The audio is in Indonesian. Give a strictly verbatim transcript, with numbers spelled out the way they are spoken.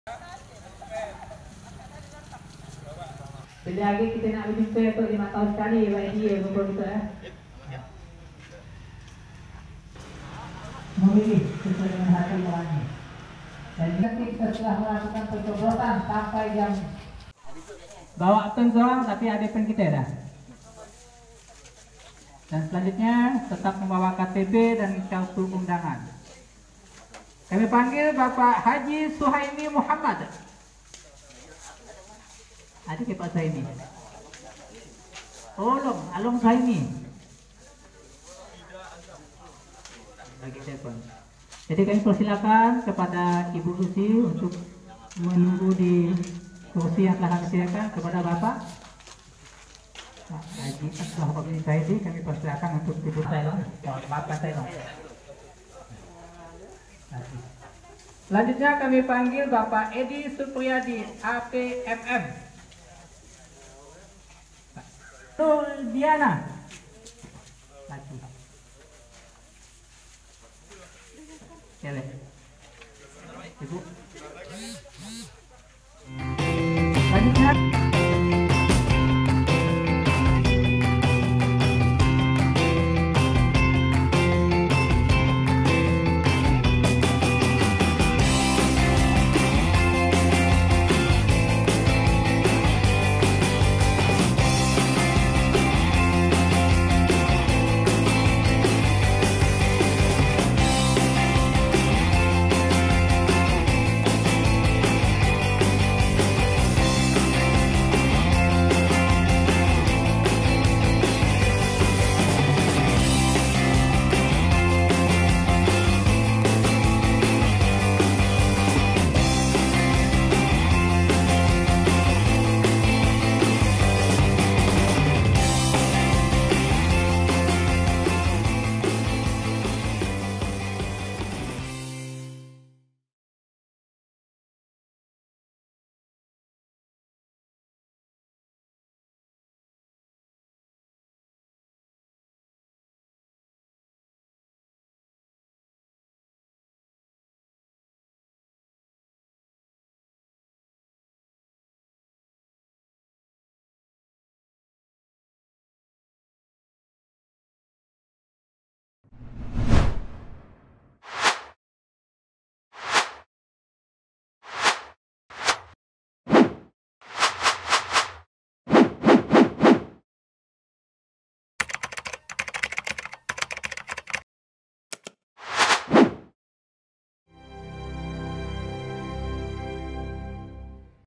Bila lagi kita nak berjumpa untuk lima tahun sekali, Y D ya, kumpul kita ya. Memilih sesuai dengan hati nurani. Dan nanti kita telah melakukan pencoblosan sampai jam. Bawa akun seorang, tapi ada pen kita dah. Dan selanjutnya tetap membawa K T P dan kartu undangan. Kami panggil Bapak Haji Suhaimi Muhammad. Ada ke Pak Suhaimi? Oh, Long, Along Suhaimi. Bagi telepon. Jadi kami persilakan kepada Ibu Susi untuk menunggu di kursi yang telah kami sediakan kepada Bapak. Pak Haji Bapak Suhaimi, kami persilakan untuk Ibu Sailong, Bapak Sailong. Selanjutnya kami panggil Bapak Edi Supriyadi, A P M M. Nur Diana. Lagi. Boleh. Ibu. Selanjutnya